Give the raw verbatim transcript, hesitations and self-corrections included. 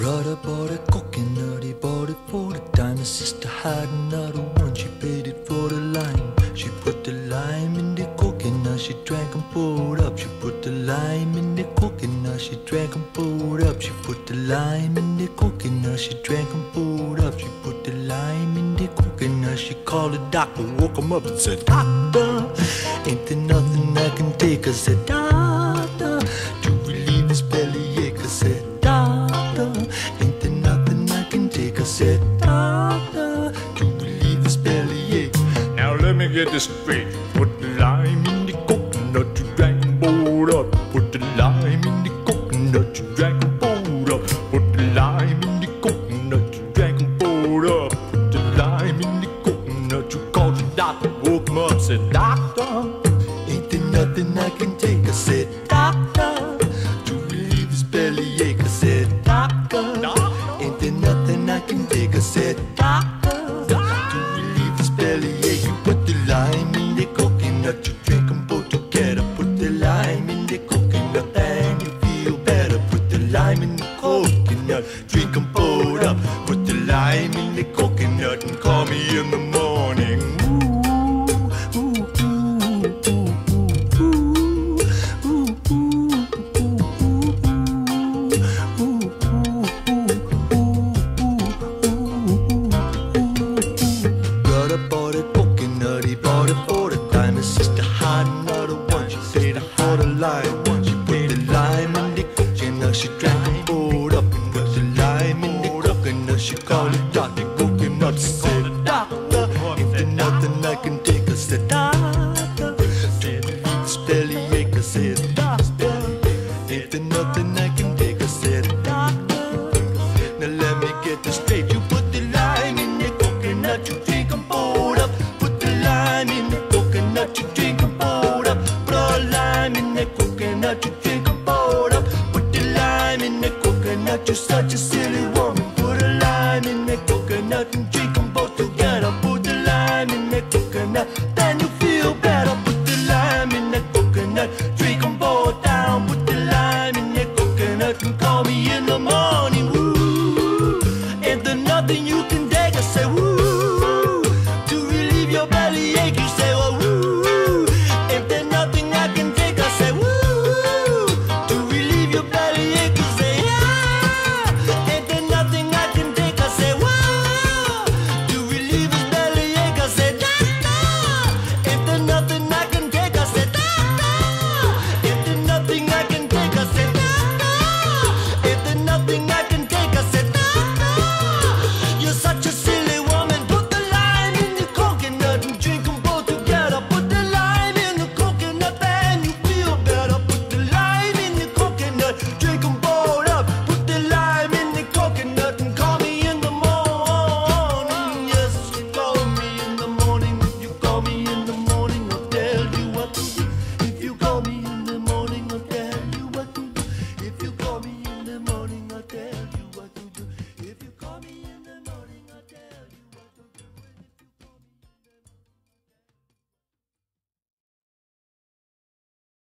Brother bought a coconut, he bought it for the dime. His sister had another one, she paid it for the lime. She put the lime in the coconut, she drank and poured up. She put the lime in the coconut, she drank and poured up. She put the lime in the coconut, she drank and poured up. She put the lime in the coconut, she called the doctor, woke him up and said, "Doctor, ain't there nothing I can take?" I said, "Doctor, to relieve his bellyache." I said, "Doctor, ain't there nothing I can take?" I said, "Doctor, to relieve his bellyache." Now let me get this straight. Put the lime in the coconut, you drank and poured up. Put the lime in the coconut, you drank and poured up. Put the lime in the coconut, you drank and poured up. Put the lime in the coconut, you called the doctor, woke him up, said, "Doctor, Ain't there nothing I can take?" I said, "Doctor, to relieve his bellyache." I said, "Doctor, ain't there nothing I can take?" I said, "Doctor, to relieve his bellyache." You put the lime in the coconut, you drink them both together. Put the lime in the coconut and you feel better. Put the lime in the coconut, drink them both up. Put the lime in the coconut and call me in the morning. Brother bought a coconut, he bought it for the dime. His sister had another one, she paid it for the lime. She put the lime in the coconut, she drank and poured up. And put the lime in the coconut, she called it Doctor Coconut. She said, "Doctor, ain't there nothing I can take?" I said, "Doctor, to relieve this bellyache." I said, "Doctor, ain't there nothing I can take?" I said, "Doctor, now let me get this straight. You put the lime in the coconut, you drink and poured up. Put the lime in the coconut, you drink and poured up. Put a lime in the coconut, you drink and poured up. Put the lime in the coconut, you're such a silly woman. Put a lime in the coconut and drink them both together. Put the lime in the coconut, then you feel better. Put the lime in the coconut, drink them both down. Put the lime in the coconut and call me in the morning.